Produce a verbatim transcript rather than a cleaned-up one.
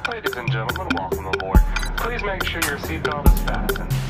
Ladies and gentlemen, welcome aboard. Please make sure your seatbelt is fastened.